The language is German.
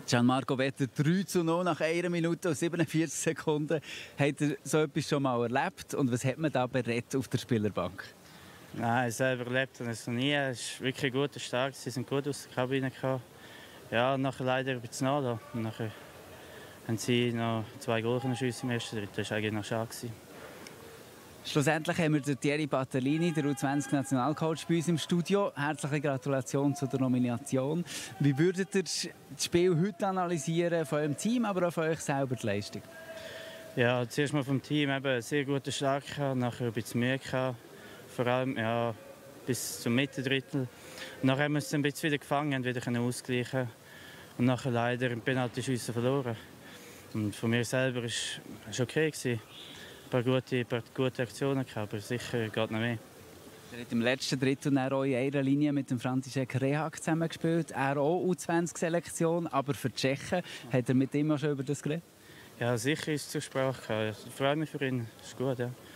Gianmarco Vetter 3:0 nach 1 Minute und 47 Sekunden. Hat er so etwas schon mal erlebt? Und was hat man da berät auf der Spielerbank? Nein, selber erlebt habe ich es noch nie. Es war wirklich gut und stark. Sie sind gut aus der Kabine gekommen. Ja, nachher leider ein bisschen nachgelassen. Und nachher haben sie noch 2 Goal schiessen im ersten Drittel. Das war eigentlich noch schade. Schlussendlich haben wir den Thierry Battellini, der U20-Nationalcoach, bei uns im Studio. Herzliche Gratulation zu der Nomination. Wie würdet ihr das Spiel heute analysieren, von eurem Team, aber auch von euch selber die Leistung? Ja, zuerst mal vom Team eben sehr gut und stark, nachher ein bisschen Mühe gehabt. Vor allem ja, bis zum Mittendrittel. Nachher haben wir es ein bisschen wieder gefangen und wieder ausgleichen. Und nachher leider im Penaltyschiessen verloren. Und von mir selber war es okay. Ein paar gute Aktionen gehabt, aber sicher geht noch mehr. Er hat im letzten Drittel auch in einer Linie mit dem František Rehak zusammengespielt. Er auch U20-Selektion, aber für die Tschechen. Hat er mit ihm auch schon über das geredet? Ja, sicher ist es zur Sprache gekommen. Ich freue mich für ihn. Das ist gut, ja.